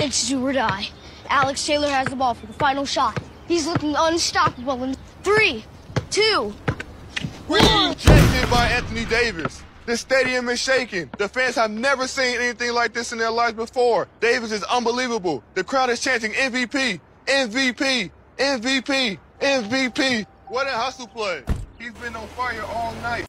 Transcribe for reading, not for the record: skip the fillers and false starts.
It's do or die. Alex Taylor has the ball for the final shot. He's looking unstoppable in 3, 2, 1. Rejected by Anthony Davis. The stadium is shaking. The fans have never seen anything like this in their lives before. Davis is unbelievable. The crowd is chanting MVP, MVP, MVP, MVP. What a hustle play. He's been on fire all night.